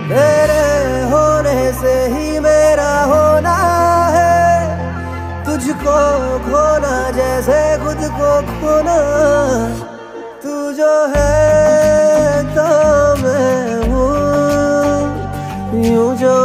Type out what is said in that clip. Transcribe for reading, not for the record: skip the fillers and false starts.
तेरे होने से ही मेरा होना है, तुझको खोना जैसे खुद को खोना। तू जो है तो मैं हूँ, यूं जो